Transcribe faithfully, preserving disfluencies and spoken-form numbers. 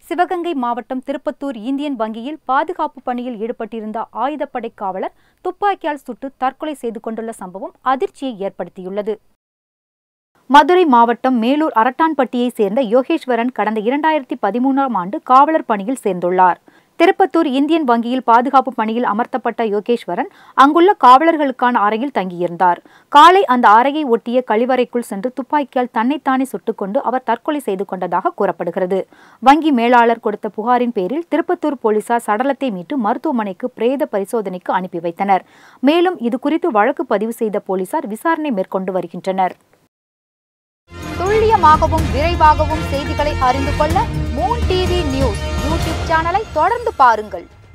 சிவகங்கை மாவட்டம் திருப்பத்தூர் இந்தியன் வங்கியில் பாதுகாப்பு பணியில் ஈடுபட்டிருந்த ஆயுதப்படை காவலர் துப்பாக்கியால் சுட்டு தற்கொலை செய்து கொண்டுள்ள சம்பவம் அதிர்ச்சியை ஏற்படுத்தியுள்ளது. மதுரை மாவட்டம் மேலூர் அரட்டான்பட்டியைச் சேர்ந்த யோகேஸ்வரன் கடந்த இரண்டாயிரத்தி பதிமூன்றாம் ஆண்டு காவலர் பணியில் சேர்ந்துள்ளார். திருப்பத்தூர் இந்தியன் வங்கியில் பாதுகாப்பு பணியில் அமர்த்தப்பட்ட யோகேஸ்வரன் அங்குள்ள காவலர்களுக்கான அறையில் தங்கியிருந்தார். காலை அந்த அறையை ஒட்டிய கழிவறைக்குள் சென்று துப்பாக்கியால் தன்னைத்தானே சுட்டுக்கொண்டு அவர் தற்கொலை செய்து கொண்டதாக கூறப்படுகிறது. வங்கி மேலாளர் கொடுத்த புகாரின் பேரில் திருப்பத்தூர் போலீசார் சடலத்தை மீட்டு மருத்துவமனைக்கு பிரேத பரிசோதனைக்கு அனுப்பி வைத்தனர். மேலும் இதுகுறித்து வழக்கு பதிவு செய்த போலீசார் விசாரணை மேற்கொண்டு வருகின்றனர். துல்லியமாகவும் விரைவாகவும் செய்திகளை அறிந்து கொள்ள மூன் டிவி நியூஸ் யூடியூப் சேனலை தொடர்ந்து பாருங்கள்.